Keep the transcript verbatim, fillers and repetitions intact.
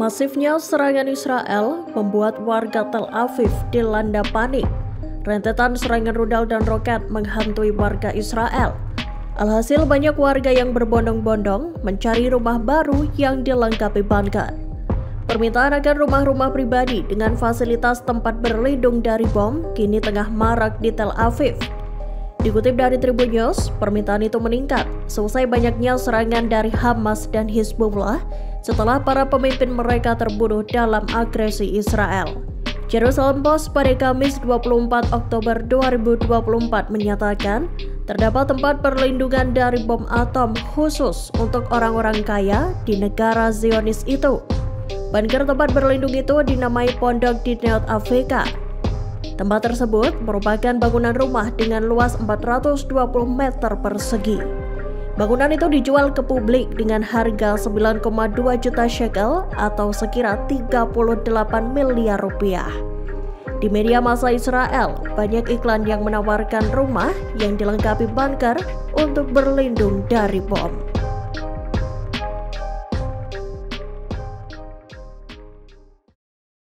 Masifnya serangan Israel membuat warga Tel Aviv dilanda panik. Rentetan serangan rudal dan roket menghantui warga Israel. Alhasil banyak warga yang berbondong-bondong mencari rumah baru yang dilengkapi bunker. Permintaan akan rumah-rumah pribadi dengan fasilitas tempat berlindung dari bom kini tengah marak di Tel Aviv. Dikutip dari Tribun News, permintaan itu meningkat selesai banyaknya serangan dari Hamas dan Hizbullah setelah para pemimpin mereka terbunuh dalam agresi Israel. Jerusalem Post pada Kamis dua puluh empat Oktober dua ribu dua puluh empat menyatakan terdapat tempat perlindungan dari bom atom khusus untuk orang-orang kaya di negara Zionis itu. Bunker tempat berlindung itu dinamai Pondok Dinayot Aveka. Tempat tersebut merupakan bangunan rumah dengan luas empat ratus dua puluh meter persegi. Bangunan itu dijual ke publik dengan harga sembilan koma dua juta shekel atau sekira tiga puluh delapan miliar rupiah. Di media massa Israel, banyak iklan yang menawarkan rumah yang dilengkapi bunker untuk berlindung dari bom.